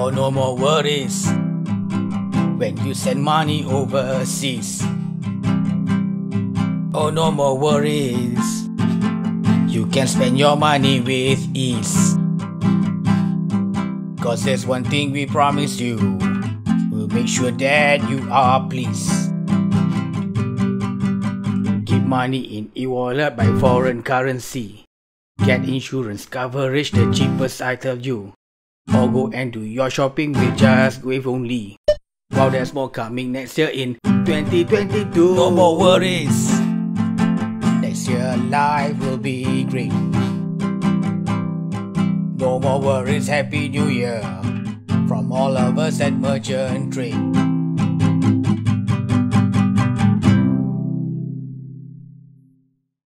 Oh, no more worries when you send money overseas. Oh, no more worries, you can spend your money with ease. Cause there's one thing we promise you, we'll make sure that you are pleased. Keep money in e-wallet by foreign currency. Get insurance coverage the cheapest I tell you. Or go and do your shopping with just Wave only. Wow, there's more coming next year in 2022. No more worries, next year life will be great. No more worries, Happy New Year from all of us at Merchant Trade.